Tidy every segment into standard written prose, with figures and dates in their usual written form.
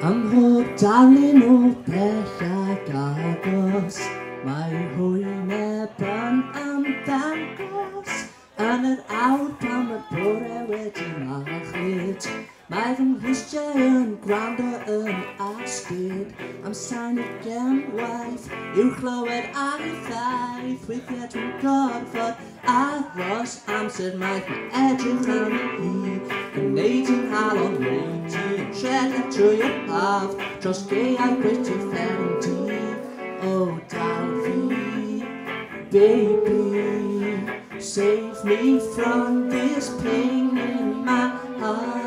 Ym mhob darlun o bell ag agos, mae hwyneb yn ymddangos. Yn yr awr pan mae'r bore wedi machlyd, mae fy nghlustiau yn gwrando yn asgyd. Am sain y gemwaith i'w clywed ar ei thaith. Weithiau dwi'n gorfod aros amser maith mae edrych am ei hyd, yn neud yn halon weiti, yn trefnu trwy y haf dros gaeau gwyti fferm di. O dal fi, baby, save me from this pain in my heart.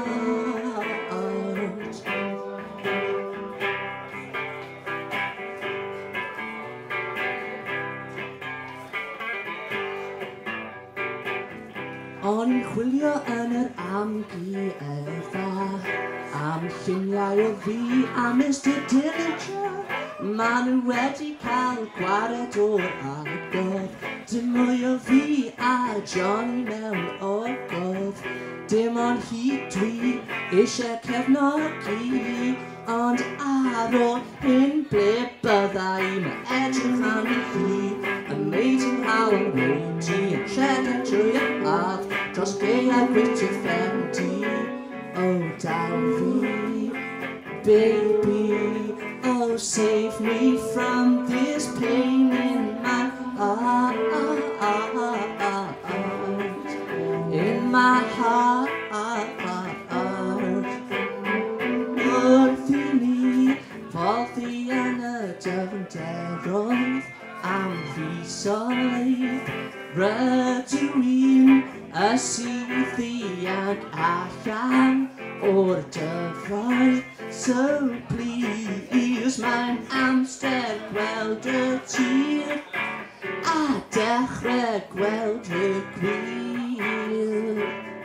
O'n i'n chwilio yn yr amgueddfa am lluniau o fi a Mr Dillinger. Maen nhw wedi cael gwared o'r agor, dim mwy o fi a Johnny mewn ogof. Dim ond hi dwi eisiau cefnogi, ond ar ôl hyn ble byddai mae edrych am ei hi, yn neud yn hal yn weiti, yn rhedeg trwy y haf dros gaeau gwyti fferm di. O dal fi, baby, oh save me from this pain in my heart, in my heart. Wrth i ni foddi yn y dyfnderoedd am fisoedd, rydw i'n ysyddi ag allan o'r dyfroedd. So please, mae'n amser gweld y tir a dechrau gweld y gwir.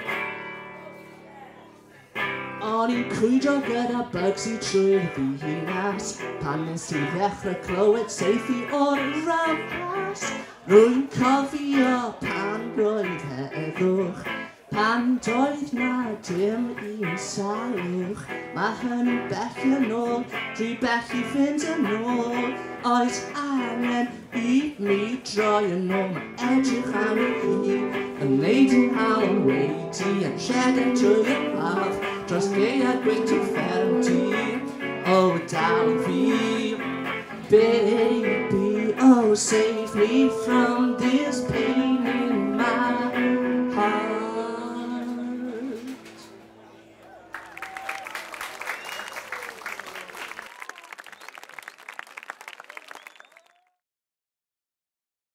O'n i'n crwydro gyda Bugsy trwy'r ddinas pan nes i ddechrau clywed seithi o'r rampas. Rwy'n cofio pan roedd heddwch, pan doedd na dim un salwch. Mae hynny'n bell yn ôl, dwi bell i fynd yn ôl. Oes angen i mi droi yn ôl, mae edrych am ei hi, yn neud yn hal yn weiti, yn rhedeg trwy y haf dros gaeau gwyti fferm di. O dal fi, baby, oh save me from this